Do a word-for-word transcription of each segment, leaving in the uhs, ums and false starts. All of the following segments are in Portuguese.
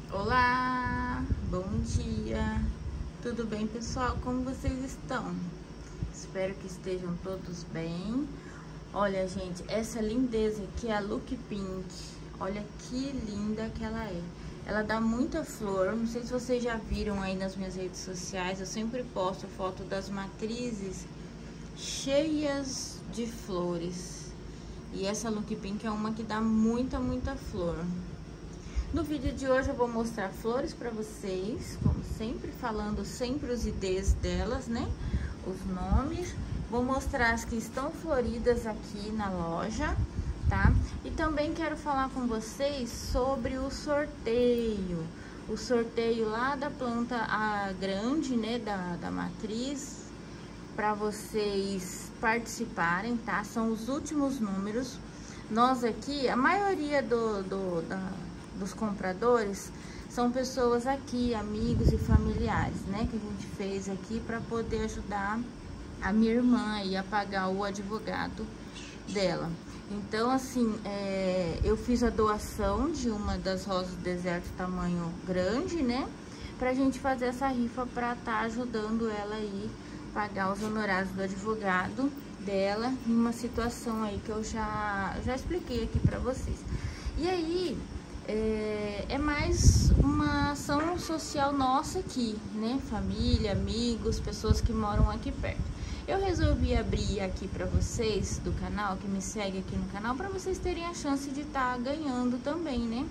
Olá, bom dia, tudo bem, pessoal? Como vocês estão? Espero que estejam todos bem. Olha, gente, essa lindeza aqui é a Look Pink. Olha que linda que ela é. Ela dá muita flor. Não sei se vocês já viram aí nas minhas redes sociais. Eu sempre posto foto das matrizes cheias de flores. E essa Look Pink é uma que dá muita, muita flor. No vídeo de hoje eu vou mostrar flores para vocês, como sempre, falando sempre os I Ds delas, né? Os nomes. Vou mostrar as que estão floridas aqui na loja, tá? E também quero falar com vocês sobre o sorteio. O sorteio lá da planta a grande, né? Da, da matriz, para vocês participarem, tá? São os últimos números. Nós aqui, a maioria do... do da, dos compradores são pessoas aqui, amigos e familiares, né, que a gente fez aqui para poder ajudar a minha irmã aí a pagar o advogado dela. Então, assim, é, eu fiz a doação de uma das rosas do deserto tamanho grande, né, pra gente fazer essa rifa para estar tá ajudando ela aí pagar os honorários do advogado dela em uma situação aí que eu já já expliquei aqui para vocês. E aí É, é mais uma ação social nossa aqui, né? Família, amigos, pessoas que moram aqui perto. Eu resolvi abrir aqui para vocês do canal, que me segue aqui no canal, para vocês terem a chance de estar tá ganhando também, né?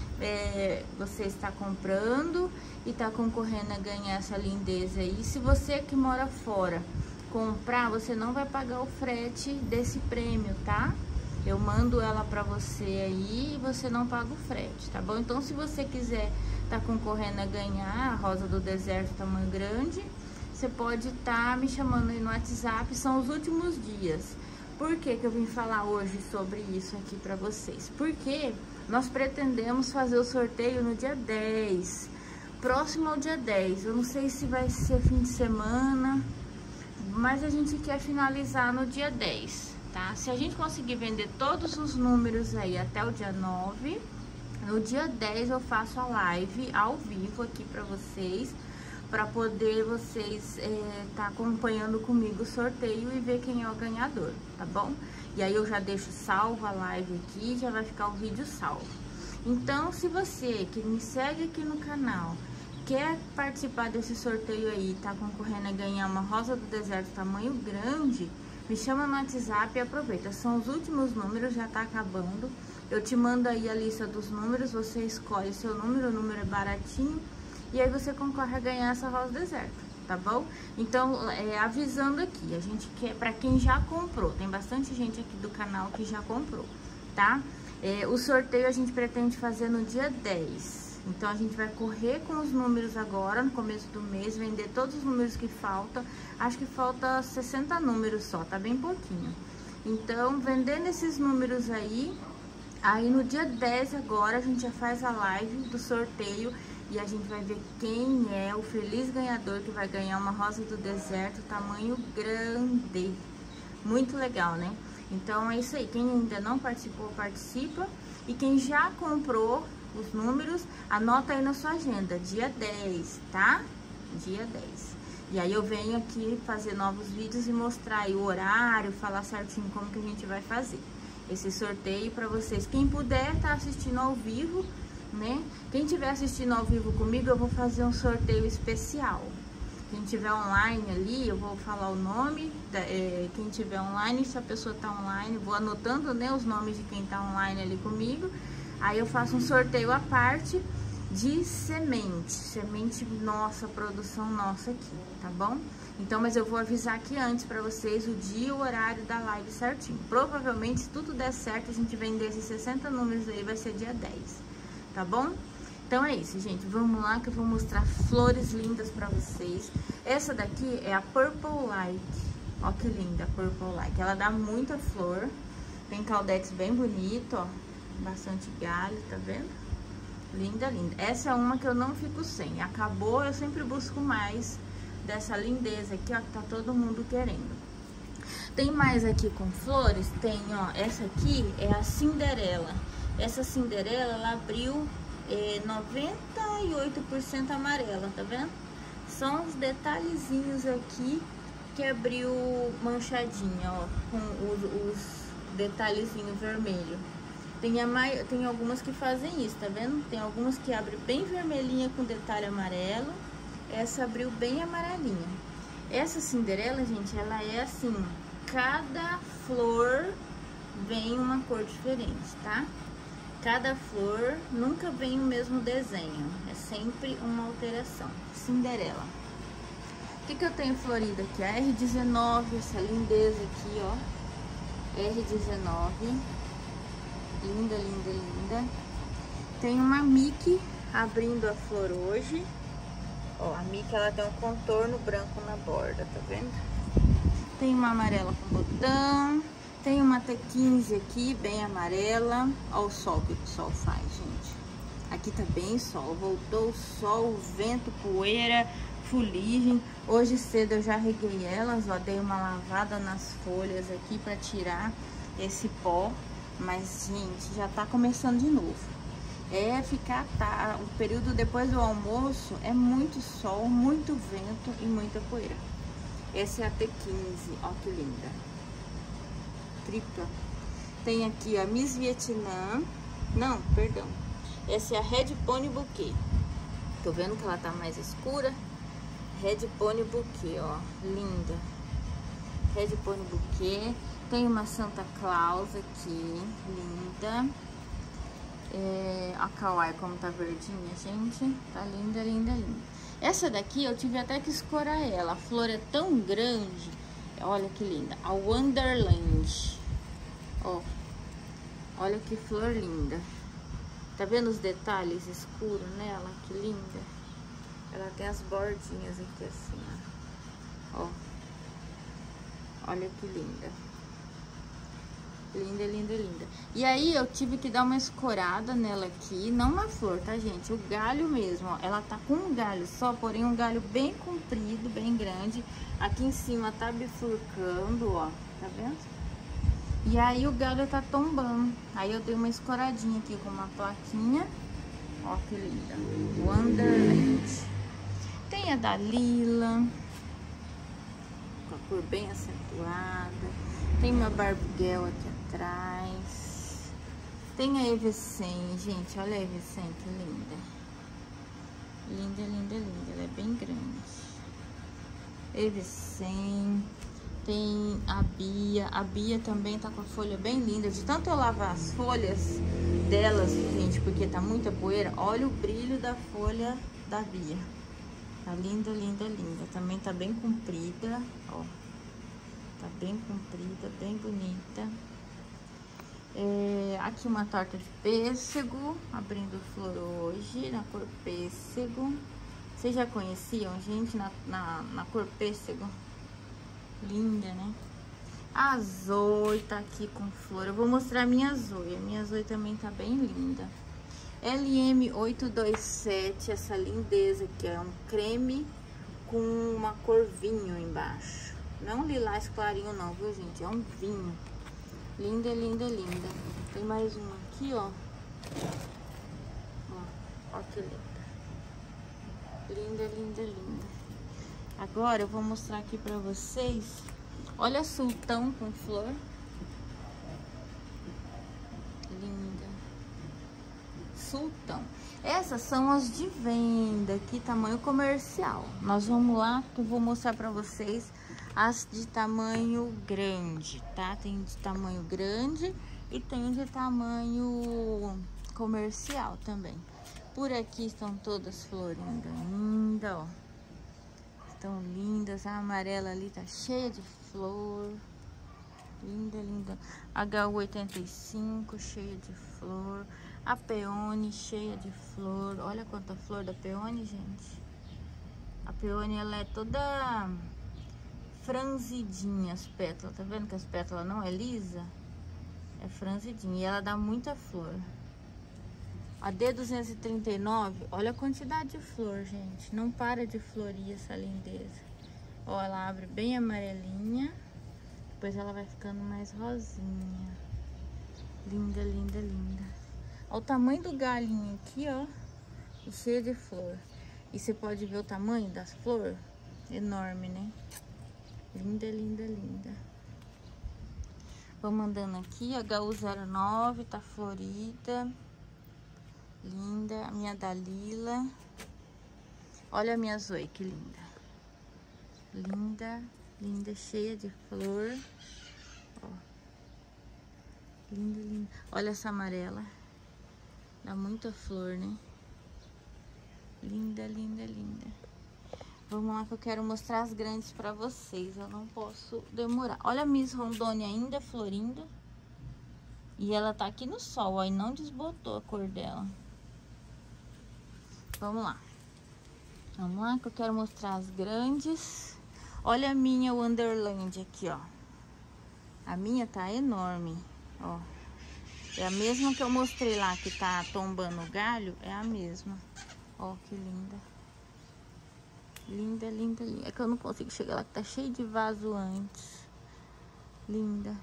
É, você está comprando e está concorrendo a ganhar essa lindeza aí. Se você que mora fora comprar, você não vai pagar o frete desse prêmio, tá? Eu mando ela pra você aí e você não paga o frete, tá bom? Então, se você quiser tá concorrendo a ganhar a rosa do deserto tamanho grande, você pode tá me chamando aí no WhatsApp, são os últimos dias. Por que que eu vim falar hoje sobre isso aqui pra vocês? Porque nós pretendemos fazer o sorteio no dia dez, próximo ao dia dez. Eu não sei se vai ser fim de semana, mas a gente quer finalizar no dia dez. Tá? Se a gente conseguir vender todos os números aí até o dia nove, no dia dez eu faço a live ao vivo aqui pra vocês, pra poder vocês é, tá acompanhando comigo o sorteio e ver quem é o ganhador, tá bom? E aí eu já deixo salvo a live aqui, já vai ficar o vídeo salvo. Então, se você que me segue aqui no canal quer participar desse sorteio aí, tá concorrendo a ganhar uma rosa do deserto tamanho grande, me chama no WhatsApp e aproveita. São os últimos números, já tá acabando. Eu te mando aí a lista dos números, você escolhe seu número, o número é baratinho, e aí você concorre a ganhar essa rosa do deserto, tá bom? Então, é, avisando aqui, a gente quer, pra quem já comprou, tem bastante gente aqui do canal que já comprou, tá? É, o sorteio a gente pretende fazer no dia dez. Então, a gente vai correr com os números agora, no começo do mês, vender todos os números que faltam. Acho que falta sessenta números só, tá bem pouquinho. Então, vendendo esses números aí, aí no dia dez agora, a gente já faz a live do sorteio e a gente vai ver quem é o feliz ganhador que vai ganhar uma rosa do deserto tamanho grande. Muito legal, né? Então, é isso aí. Quem ainda não participou, participa. E quem já comprou os números, anota aí na sua agenda, dia dez, tá? Dia dez. E aí eu venho aqui fazer novos vídeos e mostrar aí o horário, falar certinho como que a gente vai fazer esse sorteio pra vocês. Quem puder tá assistindo ao vivo, né? Quem tiver assistindo ao vivo comigo, eu vou fazer um sorteio especial. Quem tiver online ali, eu vou falar o nome, da, é, quem tiver online, se a pessoa tá online, vou anotando, né, os nomes de quem tá online ali comigo. Aí eu faço um sorteio à parte de semente, semente nossa, produção nossa aqui, tá bom? Então, mas eu vou avisar aqui antes pra vocês o dia e o horário da live certinho. Provavelmente, se tudo der certo, a gente vender esses sessenta números aí, vai ser dia dez, tá bom? Então é isso, gente, vamos lá que eu vou mostrar flores lindas pra vocês. Essa daqui é a Purple Like, ó que linda a Purple Like, ela dá muita flor, tem caudetes bem bonito, ó. Bastante galho, tá vendo? Linda, linda. Essa é uma que eu não fico sem. Acabou, eu sempre busco mais dessa lindeza aqui, ó, que tá todo mundo querendo. Tem mais aqui com flores? Tem, ó. Essa aqui é a Cinderela. Essa Cinderela, ela abriu é noventa e oito por cento amarela, tá vendo? São os detalhezinhos aqui que abriu manchadinha, ó, com os, os detalhezinhos vermelho. Tem, a mai... tem algumas que fazem isso, tá vendo? Tem algumas que abrem bem vermelhinha com detalhe amarelo. Essa abriu bem amarelinha. Essa Cinderela, gente, ela é assim, cada flor vem uma cor diferente, tá? Cada flor nunca vem o mesmo desenho, é sempre uma alteração. Cinderela. O que que eu tenho florida aqui? A R dezenove, essa lindeza aqui, ó. R dezenove. Linda, linda, linda. Tem uma Mickey abrindo a flor hoje. Ó, a Mickey, ela tem um contorno branco na borda, tá vendo? Tem uma amarela com botão. Tem uma T quinze aqui, bem amarela. Ó o sol que o sol faz, gente. Aqui tá bem sol. Voltou o sol, o vento, poeira, fuligem. Hoje cedo eu já reguei elas, ó. Dei uma lavada nas folhas aqui pra tirar esse pó. Mas, gente, já tá começando de novo. É ficar, tá, o período depois do almoço é muito sol, muito vento e muita poeira. Essa é a T quinze, ó que linda. Tripla. Tem aqui a Miss Vietnã. Não, perdão. Essa é a Red Pony Bouquet. Tô vendo que ela tá mais escura. Red Pony Bouquet, ó. Linda. Red Pony Bouquet. Tem uma Santa Claus aqui. Linda. É, a Kawaii como tá verdinha, gente. Tá linda, linda, linda. Essa daqui eu tive até que escorar ela. A flor é tão grande. Olha que linda. A Wonderland. Ó. Olha que flor linda. Tá vendo os detalhes escuros nela? Que linda. Ela tem as bordinhas aqui assim, ó. Ó. Olha que linda. Linda, linda, linda. E aí eu tive que dar uma escorada nela aqui. Não na flor, tá, gente? O galho mesmo, ó. Ela tá com um galho só, porém um galho bem comprido, bem grande. Aqui em cima tá bifurcando, ó. Tá vendo? E aí o galho tá tombando. Aí eu dei uma escoradinha aqui com uma plaquinha. Ó que linda. Wonderland. Tem a Dalila. Com a cor bem acentuada. Tem uma Barbiguel aqui atrás. Tem a Evecen, gente. Olha a Evecen, que linda. Linda, linda, linda. Ela é bem grande. Evecen. Tem a Bia. A Bia também tá com a folha bem linda. De tanto eu lavar as folhas delas, gente, porque tá muita poeira. Olha o brilho da folha da Bia. Tá linda, linda, linda. Também tá bem comprida, ó. Tá bem comprida, bem bonita. É, aqui uma torta de pêssego, abrindo flor hoje, na cor pêssego. Vocês já conheciam, gente, na, na, na cor pêssego? Linda, né? A Zoe tá aqui com flor. Eu vou mostrar a minha Zoe. A minha Zoe também tá bem linda. L M oitocentos e vinte e sete, essa lindeza aqui, é um creme com uma cor vinho embaixo. Não lilás clarinho não, viu, gente? É um vinho. Linda, linda, linda. Tem mais uma aqui, ó. Ó, ó que linda. Linda, linda, linda. Agora eu vou mostrar aqui pra vocês. Olha sultão com flor. Linda. Sultão. Essas são as de venda aqui, tamanho comercial. Nós vamos lá que eu vou mostrar pra vocês as de tamanho grande, tá? Tem de tamanho grande e tem de tamanho comercial também. Por aqui estão todas florindo ainda, ó. Estão lindas. A amarela ali tá cheia de flor. Linda, linda. H U oitenta e cinco, cheia de flor. A peone, cheia de flor. Olha quanta flor da peone, gente. A peone, ela é toda franzidinha, as pétalas. Tá vendo que as pétalas não é lisa? É franzidinha. E ela dá muita flor. A D duzentos e trinta e nove, olha a quantidade de flor, gente. Não para de florir essa lindeza. Ó, ela abre bem amarelinha. Depois ela vai ficando mais rosinha. Linda, linda, linda. Olha o tamanho do galinho aqui, ó. E cheio de flor. E você pode ver o tamanho das flores. Enorme, né? Linda, linda, linda. Vamos andando aqui. H U zero nove, tá florida. Linda. A minha Dalila. Olha a minha Zoe, que linda. Linda, linda, cheia de flor. Ó. Linda, linda. Olha essa amarela. Dá muita flor, né? Linda, linda, linda. Vamos lá que eu quero mostrar as grandes pra vocês. Eu não posso demorar. Olha a Miss Rondônia ainda florindo. E ela tá aqui no sol, ó. E não desbotou a cor dela. Vamos lá. Vamos lá que eu quero mostrar as grandes. Olha a minha Wonderland aqui, ó. A minha tá enorme, ó. É a mesma que eu mostrei lá, que tá tombando o galho. É a mesma. Ó, que linda. Linda, linda, linda. É que eu não consigo chegar lá, que tá cheio de vaso antes. Linda.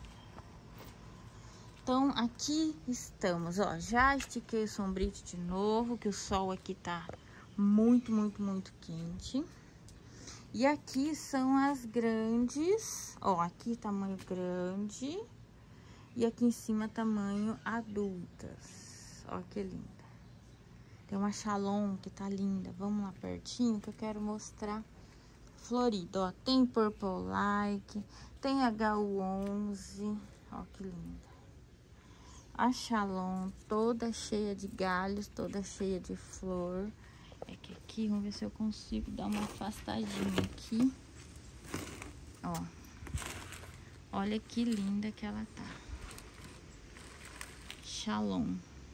Então, aqui estamos, ó. Já estiquei o sombrite de novo, que o sol aqui tá muito, muito, muito quente. E aqui são as grandes. Ó, aqui tamanho grande. E aqui em cima tamanho adultas. Ó, que linda. Tem uma Shalom que tá linda. Vamos lá pertinho que eu quero mostrar florida. Ó, tem Purple Like, tem H U onze. Ó, que linda. A Shalom toda cheia de galhos, toda cheia de flor. É que aqui, vamos ver se eu consigo dar uma afastadinha aqui. Ó. Olha que linda que ela tá. Shalom.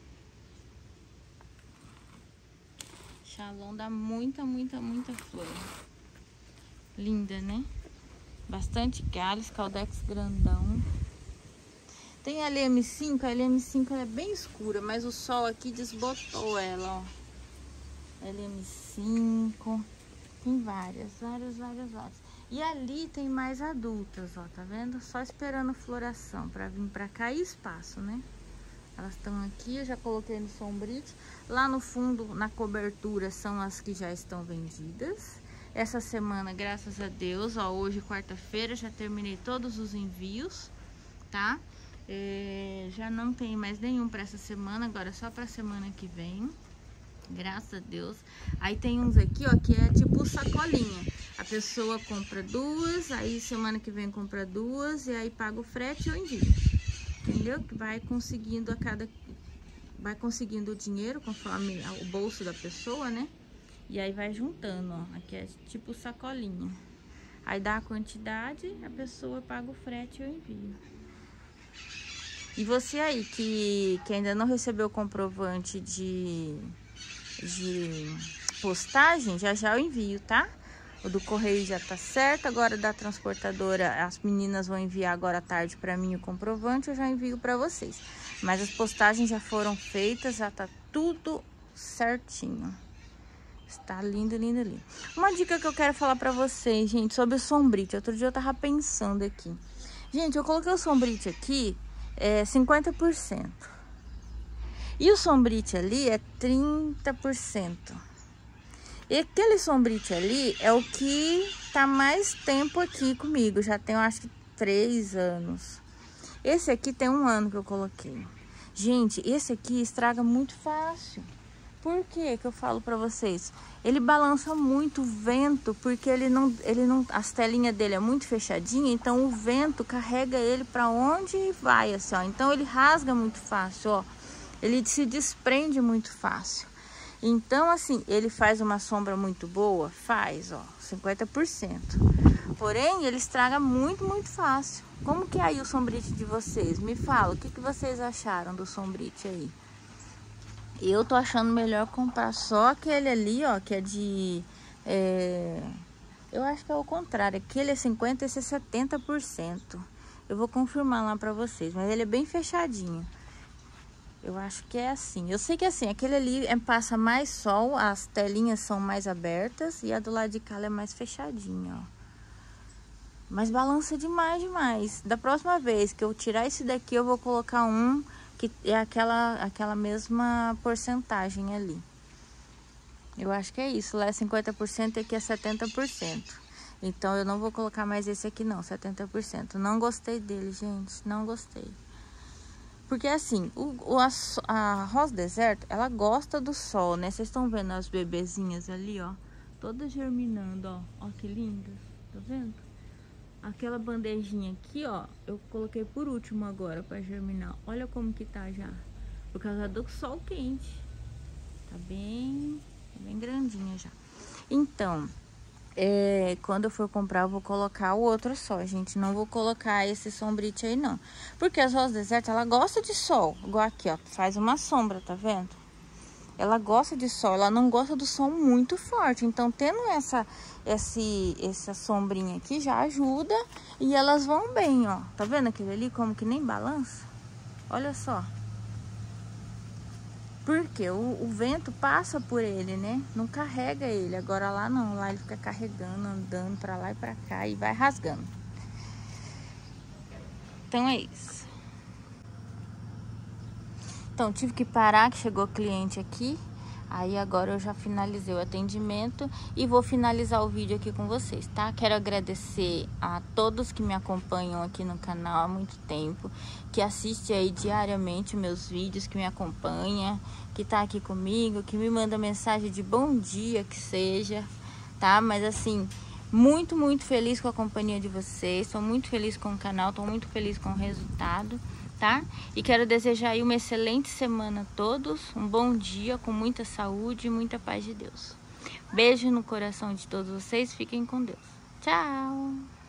Shalom dá muita, muita, muita flor. Linda, né? Bastante galhos, caldex grandão. Tem a L M cinco, a L M cinco ela é bem escura, mas o sol aqui desbotou ela, ó. L M cinco, tem várias, várias, várias, várias. E ali tem mais adultas, ó, tá vendo? Só esperando floração pra vir pra cá e espaço, né? Elas estão aqui, eu já coloquei no sombrite. Lá no fundo, na cobertura, são as que já estão vendidas. Essa semana, graças a Deus, ó, hoje, quarta-feira, já terminei todos os envios, tá? É, já não tem mais nenhum pra essa semana, agora só pra semana que vem. Graças a Deus. Aí tem uns aqui, ó, que é tipo sacolinha. A pessoa compra duas, aí semana que vem compra duas, e aí paga o frete e eu envio. Entendeu? Que vai conseguindo a cada... Vai conseguindo o dinheiro conforme o bolso da pessoa, né? E aí vai juntando, ó. Aqui é tipo sacolinha. Aí dá a quantidade, a pessoa paga o frete e eu envio. E você aí que, que ainda não recebeu o comprovante de... de postagem, já já eu envio, tá? O do correio já tá certo, agora da transportadora, as meninas vão enviar agora à tarde pra mim o comprovante, eu já envio pra vocês. Mas as postagens já foram feitas, já tá tudo certinho. Está lindo, lindo, lindo. Uma dica que eu quero falar pra vocês, gente, sobre o sombrite. Outro dia eu tava pensando aqui. Gente, eu coloquei o sombrite aqui, é cinquenta por cento. E o sombrite ali é trinta por cento. E aquele sombrite ali é o que tá mais tempo aqui comigo. Já tem, eu acho que, três anos. Esse aqui tem um ano que eu coloquei. Gente, esse aqui estraga muito fácil. Por que que eu falo pra vocês? Ele balança muito o vento, porque ele não, ele não, as telinhas dele é muito fechadinha, então o vento carrega ele pra onde vai, assim, ó. Então ele rasga muito fácil, ó. Ele se desprende muito fácil. Então, assim, ele faz uma sombra muito boa? Faz, ó, cinquenta por cento. Porém, ele estraga muito, muito fácil. Como que é aí o sombrite de vocês? Me fala, o que que vocês acharam do sombrite aí? Eu tô achando melhor comprar só aquele ali, ó, que é de... É... Eu acho que é o contrário. Aquele é cinquenta por cento, esse é setenta por cento. Eu vou confirmar lá pra vocês, mas ele é bem fechadinho. Eu acho que é assim. Eu sei que é assim, aquele ali é, passa mais sol, as telinhas são mais abertas e a do lado de cá é mais fechadinha, ó. Mas balança demais, demais. Da próxima vez que eu tirar esse daqui, eu vou colocar um que é aquela, aquela mesma porcentagem ali. Eu acho que é isso, lá é cinquenta por cento e aqui é setenta por cento. Então eu não vou colocar mais esse aqui não, setenta por cento. Não gostei dele, gente, não gostei. Porque assim, o, o, a, a rosa deserto, ela gosta do sol, né? Vocês estão vendo as bebezinhas ali, ó. Todas germinando, ó. Ó que lindas, tá vendo? Aquela bandejinha aqui, ó, eu coloquei por último agora pra germinar. Olha como que tá já. Por causa do sol quente. Tá bem, tá bem grandinha já. Então, é, quando eu for comprar, eu vou colocar o outro só, gente. Não vou colocar esse sombrite aí, não. Porque as rosas desertas, ela gosta de sol. Igual aqui, ó, faz uma sombra, tá vendo? Ela gosta de sol, ela não gosta do sol muito forte. Então, tendo essa, esse, essa sombrinha aqui já ajuda. E elas vão bem, ó. Tá vendo aquele ali como que nem balança? Olha só. Porque o, o vento passa por ele, né? Não carrega ele. Agora lá não, lá ele fica carregando, andando pra lá e pra cá e vai rasgando. Então é isso. Então tive que parar, que chegou cliente aqui. Aí agora eu já finalizei o atendimento e vou finalizar o vídeo aqui com vocês, tá? Quero agradecer a todos que me acompanham aqui no canal há muito tempo, que assiste aí diariamente meus vídeos, que me acompanha, que tá aqui comigo, que me manda mensagem de bom dia que seja, tá? Mas assim, muito, muito feliz com a companhia de vocês, tô muito feliz com o canal, tô muito feliz com o resultado. Tá? E quero desejar aí uma excelente semana a todos, um bom dia com muita saúde e muita paz de Deus. Beijo no coração de todos vocês, fiquem com Deus. Tchau!